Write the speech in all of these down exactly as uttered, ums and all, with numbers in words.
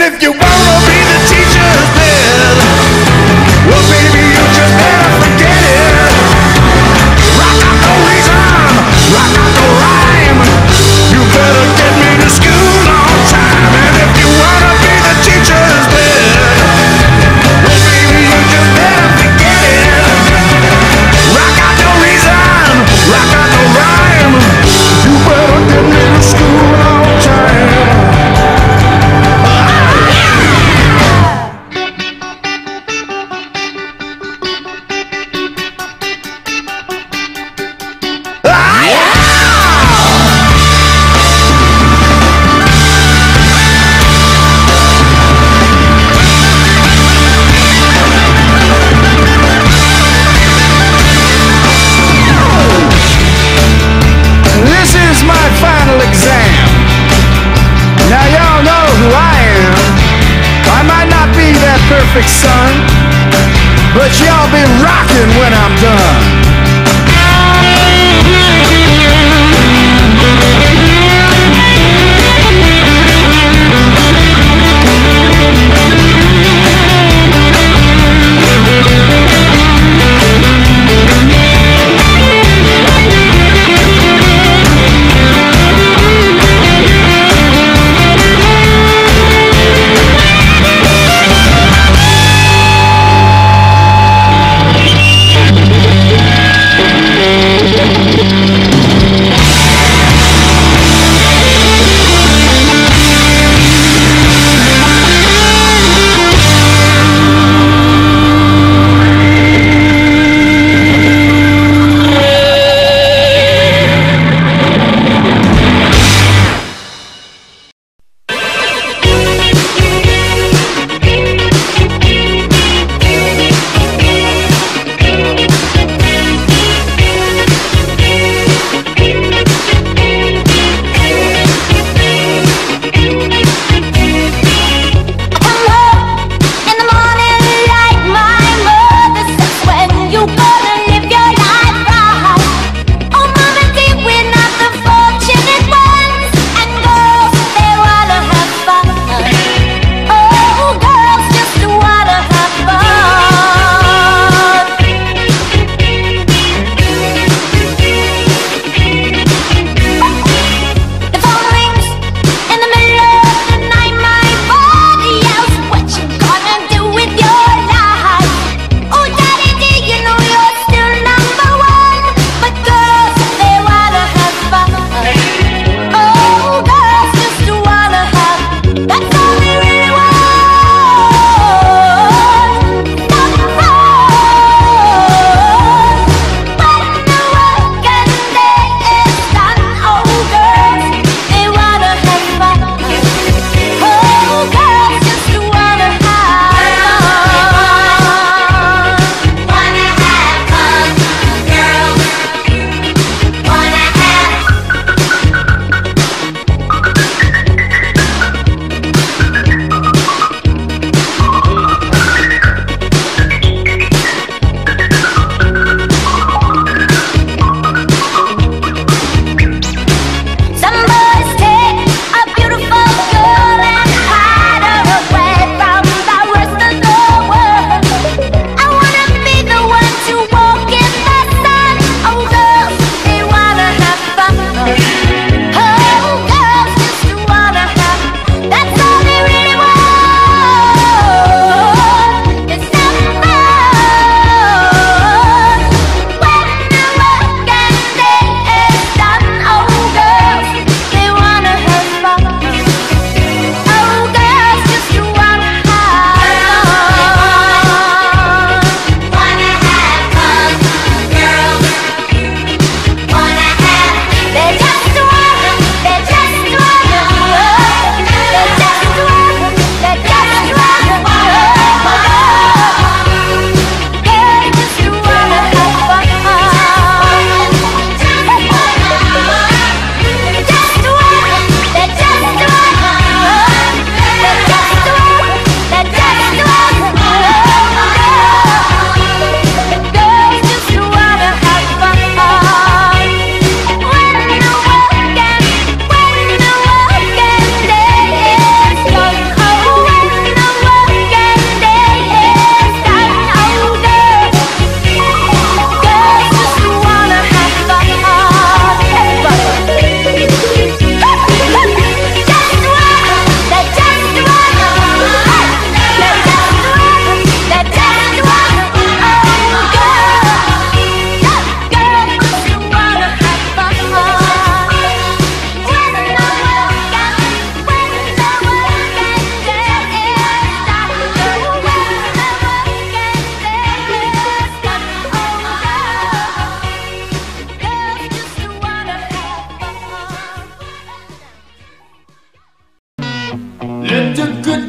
if you wanna be the teacher's pet, well, baby, you just better forget it. Rock out the reason, rock out the rhyme. You better get me to school on time. And if you wanna be the teacher's pet, well, baby, you just better forget it. Rock out the reason, rock out the rhyme. You better get me to school on time. Perfect son, but y'all be rocking when I'm done.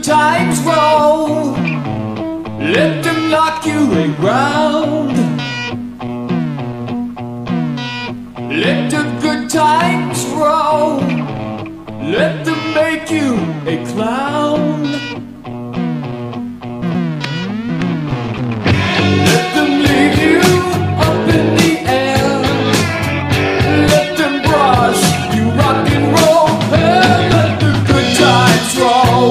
times roll. Let them knock you around. Let the good times roll. Let them make you a clown. Let them leave you up in the air. Let them brush you rock and roll. And let the good times roll.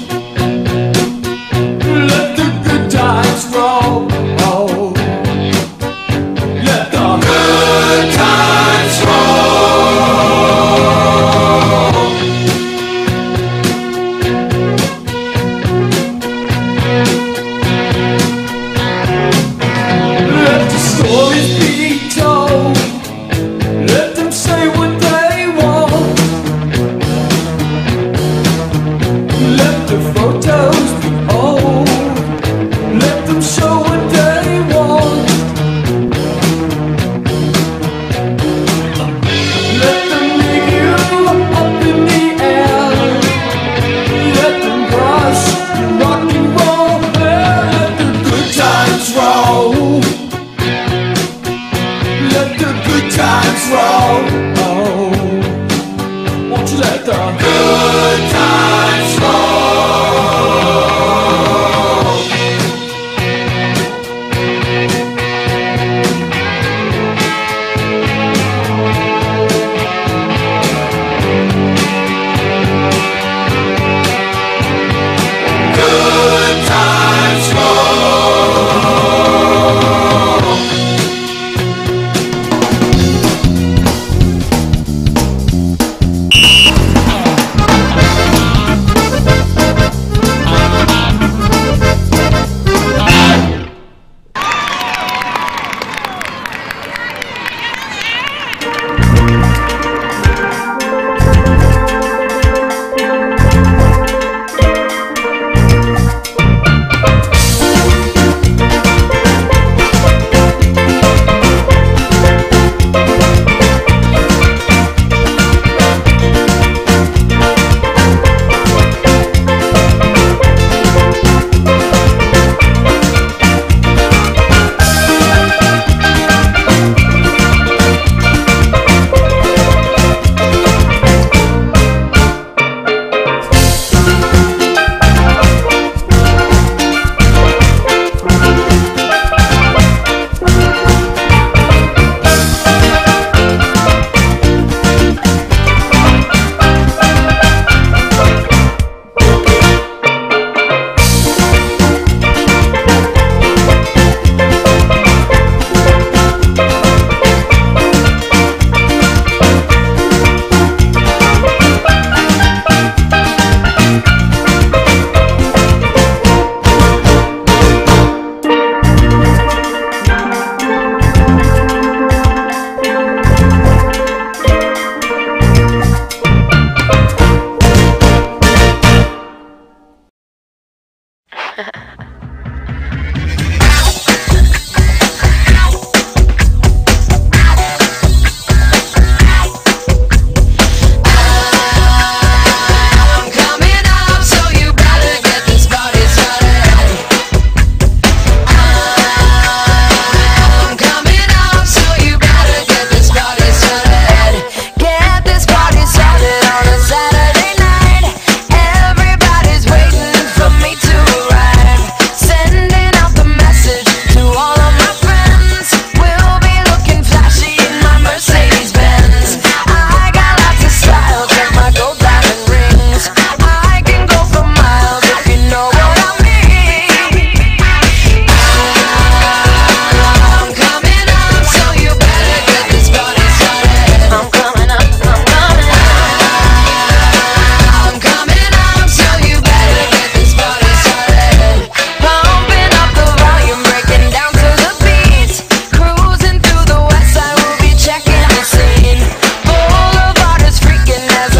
Let the good times roll. Oh. Let the good times roll. Let the stories be told. Let them say what they want. Let the photos be old. Let them show what they want. Let them leave you up in the air. Let them brush you rock and roll. Let the good times roll. Let the good times roll. Oh, won't you let the good times roll? Good times roll.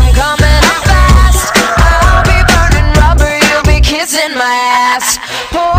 my ass.